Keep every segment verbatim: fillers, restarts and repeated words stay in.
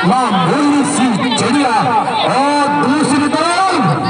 मामूली सी चिड़िया और दूसरी तरफ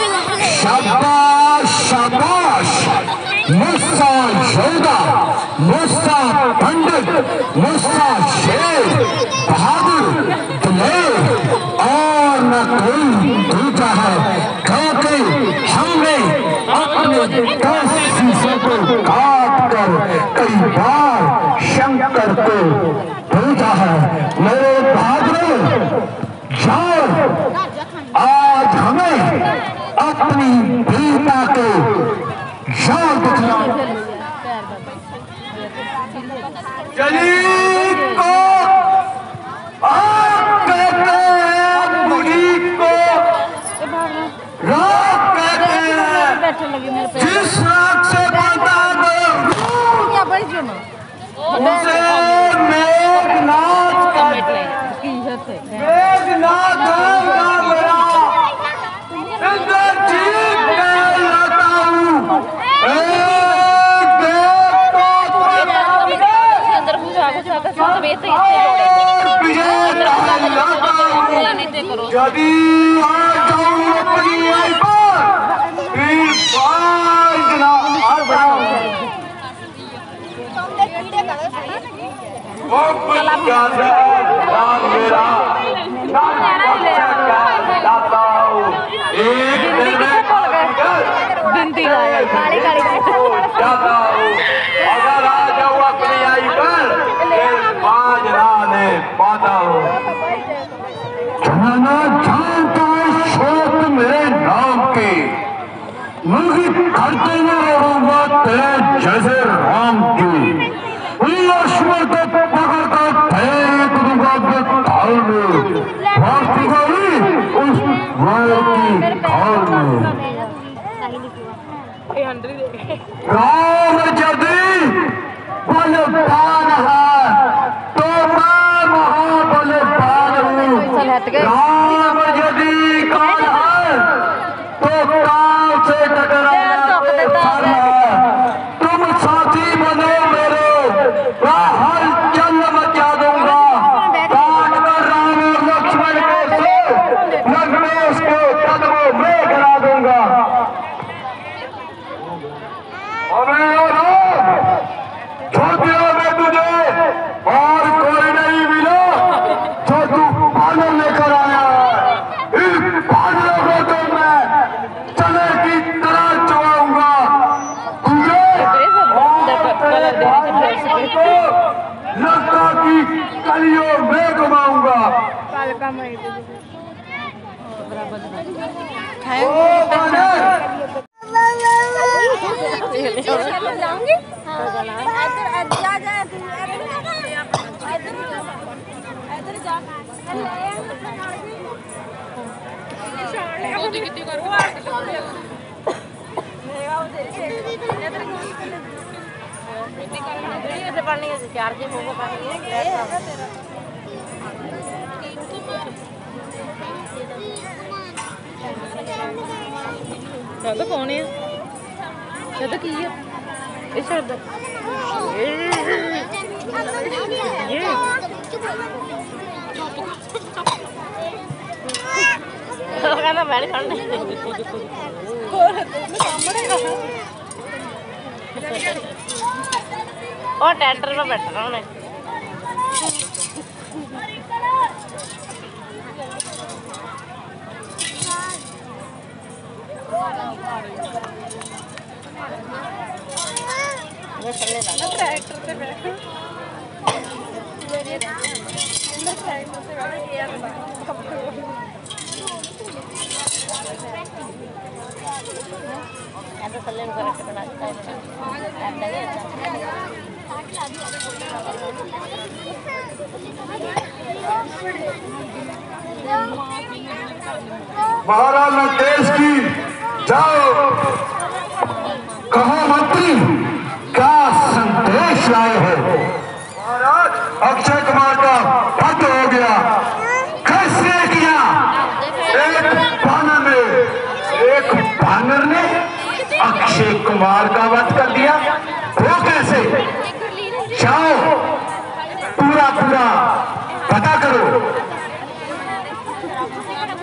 शाबाश शाबाश मुस्सा योद्धा, मुस्सा पंडित, मुस्सा शेर, बहादुर, दिलेर और न कोई दूजा है, क्योंकि हमने अपने दस शीशों को काट कर कई बार शंकर को पूजा है। मेरे बहादुर जाओ, आज हमें अपनी वीरता को याद दिखलाओ। जलील को आग कहते हैं, मुड़ी को राग कहते हैं, जिस राग से बनता उसे मेघनाथ कहते हैं। मेघनाथ है मेरा, इंद्र जीत मैं लाता हूँ। यदि आ जाऊँ अपनी आई पर फिर पाँच दिन वो कुछ याद नाम मेरा लाता हूँ। एक दिन में जाता हूँ, अगर आ जाऊँ अपनी आई पर फिर पाँच नाने पाता हूँ। जमाना जानता है शोक मेरे नाम की, मुझे करते में रहूंगा तेरे जैसे राम की। लक्ष्मण को पकड़कर फेंक दूंगा ताल में, फांसूंगा ही उस वार की खाल में। राम यदि बलवान है तो मैं महाबलवान हूँ। राम यदि काल है तो काल से टकराना फल है। तुम साथी बनो मेरे, मैं हलचल मचा दूंगा। काट कर राम और लक्ष्मण को से लंकेश को कदमों में गिरा दूंगा। अबे छोटिया में तुझे और कोई नहीं मिला जो तू पागल लेकर आया है। इन पागलों को तो मैं चने की तरह चबाऊंगा। तुझे और लंका की कलियों में घुमाऊंगा। जाऊंगी तो कौन है तो की है ये शब्द ये कहना बैठ करने और टेंटर में बैठना उन्हें ट्रैक्टर पे बैठो ट्रैक्टर से ऐसा चलने में करके बनाता है महाराज लंकेश की जाओ, कहो मंत्री क्या संदेश लाए हो? महाराज अक्षय कुमार का पद हो गया। कैसे किया? एक बानर ने एक बानर ने अक्षय कुमार का वध कर दिया। वो कैसे? जाओ पूरा पूरा पता करो।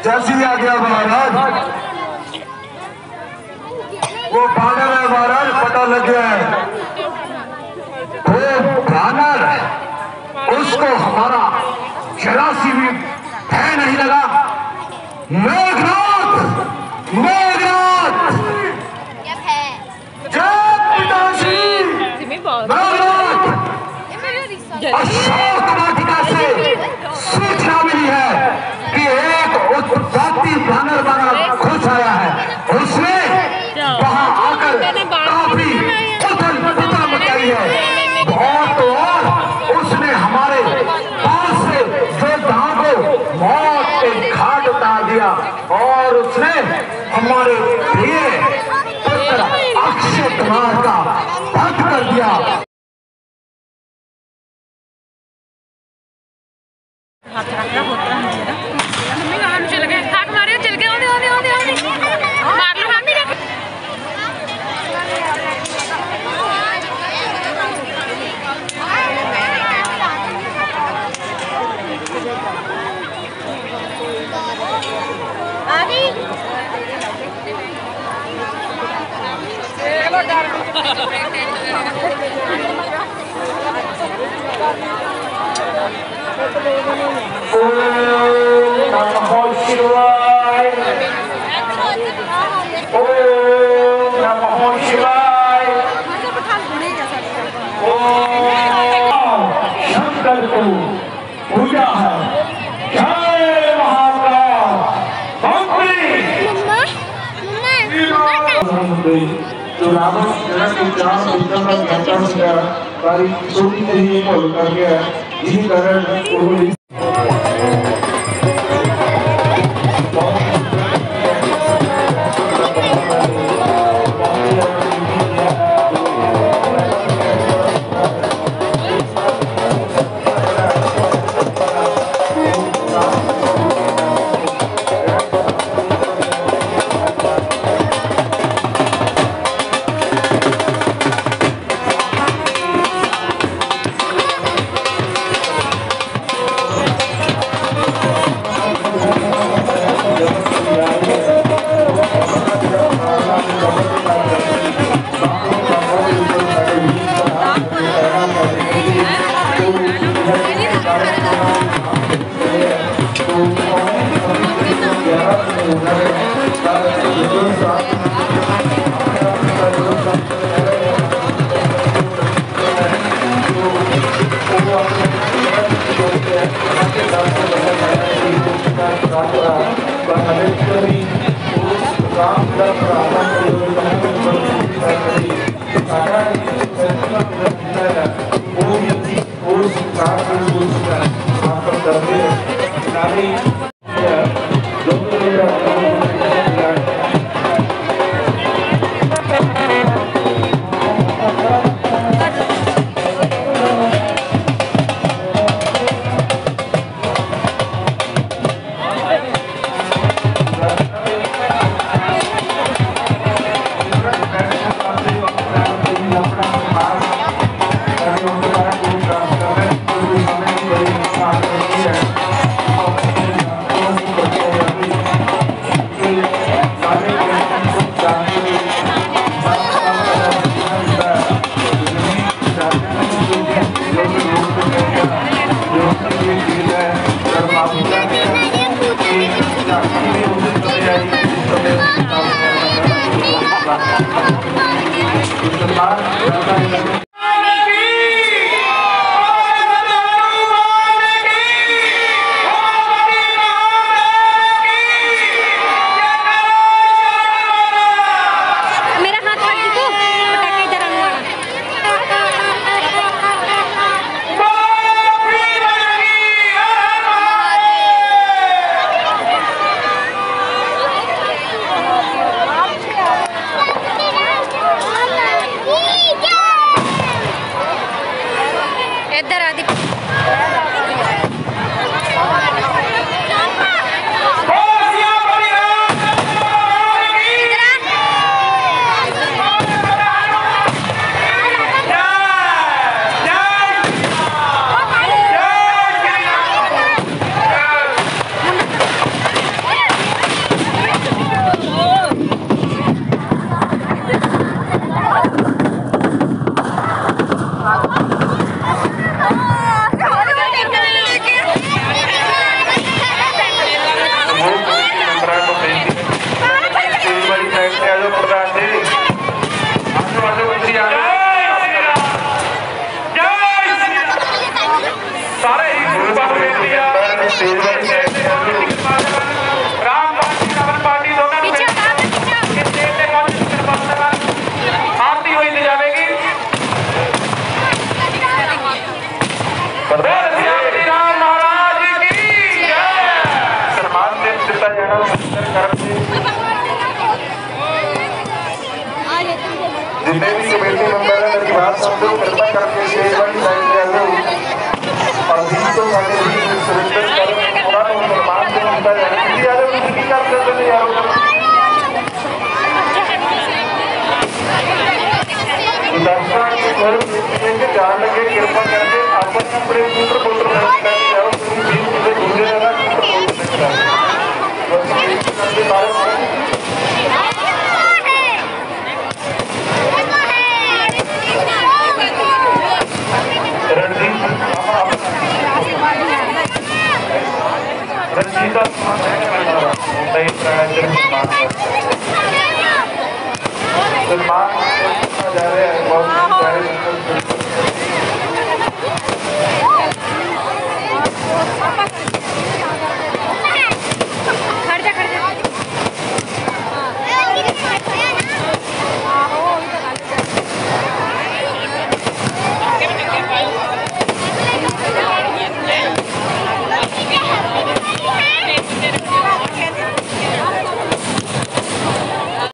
जैसी आ गया महाराज, वो बानर है महाराज, पता लग गया है वो बानर, उसको हमारा जरा सी भी भय नहीं लगा। मेघनाथ, मेघनाथ, जय पिताश्री, मेघनाथ, अशोक वाटिका से सूचना मिली है कि एक उत्पत्ति बानर बानर खुश आया है। उसने वहां आकर काफी उथल पुथल मचाई है। बहुत तो और उसने हमारे पास से योद्धाओं को मौत के घाट उतार दिया और उसने हमारे प्रिय पुत्र अक्षय कुमार का वध कर दिया। हाथ रखना होता है मेरा मम्मी कहां चल गए, हाथ मारे चल गए, ओने ओने ओने ओने मार लो मम्मी ने। आगे चलो डर ओम नमः शिवाय, ओम नमः शिवाय, ओम शंकर को पूजा है। जय महाकाल जो रावण जनक के चार उत्तम का घाटा हो गया, सारी छोटी सी भूल कर गया, इसी कारण उन्होंने जितने भी कमेटी मेंबर है मेरी बात समझो, कृपा करके स्टेज वाली साइड पे आ जाओ और बीच तो सारे भी सुरेंद्र कर पूरा तो निर्माण से होता है कि यार कुछ नहीं कर सकते नहीं यार दर्शक के घर में जान लगे कृपा करके आपस में अपने पुत्र पुत्र करके जाओ बीच से घूमने लगा पुत्र पुत्र बस के बारे में रंजीता सही प्रायोजन सम्मान जा रहे हैं बहुत प्यारे